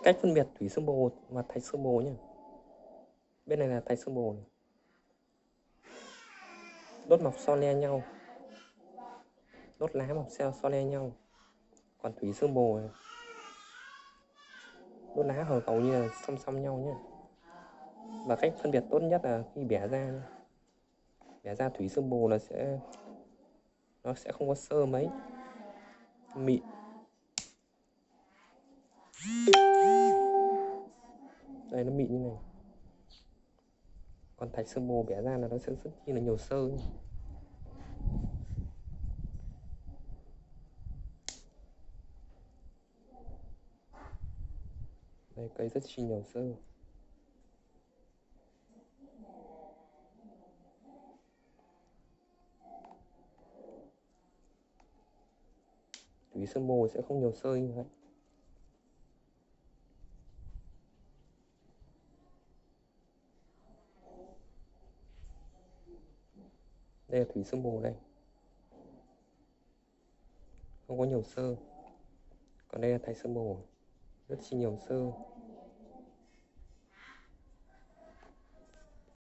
Cách phân biệt thủy sương bồ và thạch sương bồ nhé. Bên này là thạch sương bồ này. Đốt mọc so le nhau, đốt lá mọc so le nhau. Còn thủy sương bồ này, đốt lá hầu như là song song nhau nhé. Và cách phân biệt tốt nhất là khi bẻ ra nhé. Bẻ ra thủy sương bồ là nó sẽ không có xơ mấy, mịn. Đây nó mịn như này. Còn thạch sương bồ bẻ ra là nó sẽ rất chi là nhiều xơ nhé. Đây cây rất chi nhiều xơ. Thủy sương bồ sẽ không nhiều xơ như vậy. Đây là thủy sương bồ đây, không có nhiều xơ. Còn đây là thạch sương bồ, rất chi nhiều xơ.